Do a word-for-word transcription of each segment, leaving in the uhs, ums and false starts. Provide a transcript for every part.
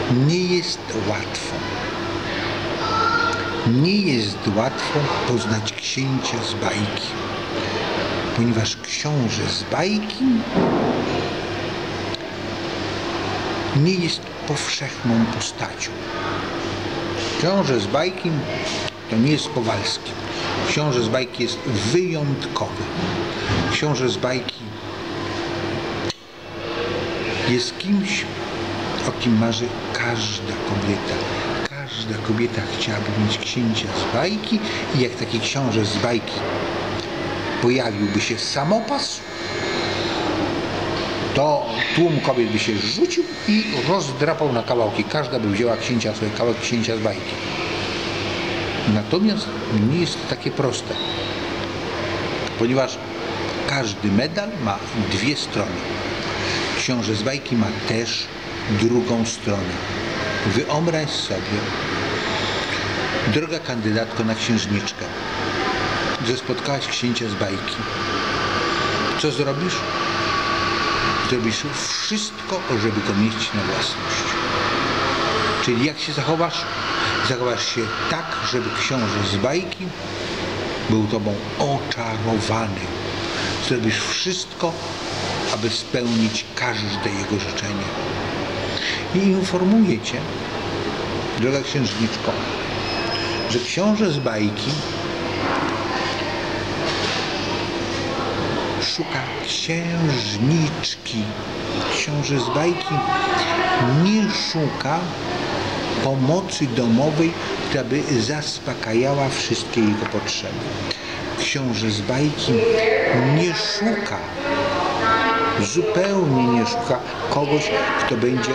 Nie jest łatwo. Nie jest łatwo poznać księcia z bajki, ponieważ książę z bajki nie jest powszechną postacią. Książę z bajki to nie jest Kowalski. Książę z bajki jest wyjątkowy. Książę z bajki jest kimś, o kim marzy każda kobieta. Każda kobieta chciałaby mieć księcia z bajki i jak taki książę z bajki pojawiłby się samopas, to tłum kobiet by się rzucił i rozdrapał na kawałki. Każda by wzięła księcia, sobie kawałek księcia z bajki. Natomiast nie jest to takie proste, ponieważ każdy medal ma dwie strony. Książę z bajki ma też drugą stronę. Wyobraź sobie, droga kandydatko na księżniczkę, że spotkałaś księcia z bajki. Co zrobisz? Zrobisz wszystko, żeby go mieć na własność. Czyli jak się zachowasz? Zachowasz się tak, żeby książę z bajki był tobą oczarowany. Zrobisz wszystko, aby spełnić każde jego życzenie. I informuję cię, droga księżniczko, że książę z bajki szuka księżniczki. Książę z bajki nie szuka pomocy domowej, która by zaspokajała wszystkie jego potrzeby. Książę z bajki nie szuka, zupełnie nie szuka kogoś, kto będzie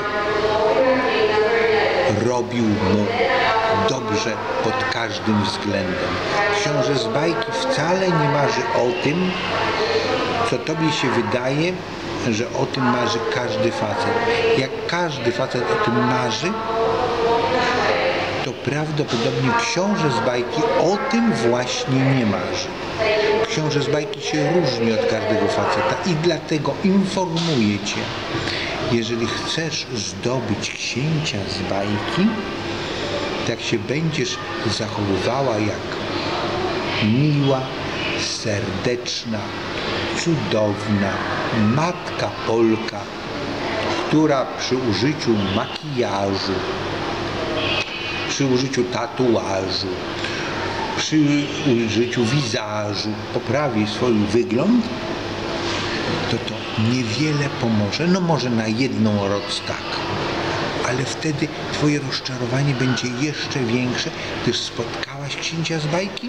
robił mu dobrze pod każdym względem. Książę z bajki wcale nie marzy o tym, co tobie się wydaje, że o tym marzy każdy facet. Jak każdy facet o tym marzy, to prawdopodobnie książę z bajki o tym właśnie nie marzy. Książę z bajki się różni od każdego faceta i dlatego informuję cię, jeżeli chcesz zdobyć księcia z bajki, tak się będziesz zachowywała jak miła, serdeczna, cudowna matka Polka, która przy użyciu makijażu, przy użyciu tatuażu, przy użyciu wizażu poprawi swój wygląd, to to niewiele pomoże. No może na jedną noc tak, ale wtedy twoje rozczarowanie będzie jeszcze większe, gdyż spotkałaś księcia z bajki,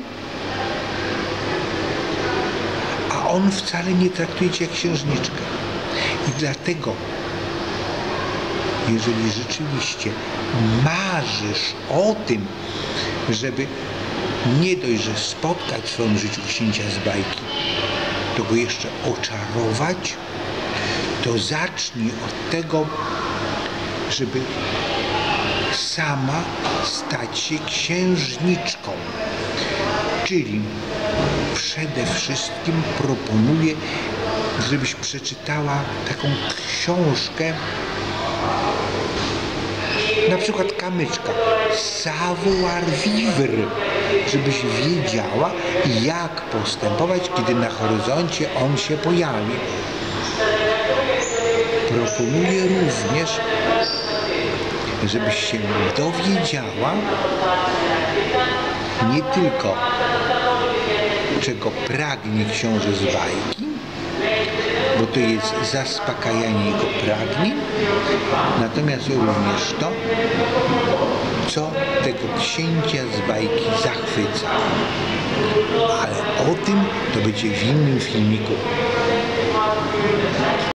a on wcale nie traktuje cię jak księżniczkę. I dlatego, jeżeli rzeczywiście marzysz o tym, żeby nie dość, że spotkać w swoim życiu księcia z bajki, to go jeszcze oczarować, to zacznij od tego, żeby sama stać się księżniczką. Czyli przede wszystkim proponuję, żebyś przeczytała taką książkę, na przykład Kamyczka, Savoir Vivre, żebyś wiedziała, jak postępować, kiedy na horyzoncie on się pojawi. Proponuję również, żebyś się dowiedziała nie tylko, czego pragnie książę z bajki, bo to jest zaspokajanie jego pragnień, natomiast również to, co tego księcia z bajki zachwyca. Ale o tym to będzie w innym filmiku.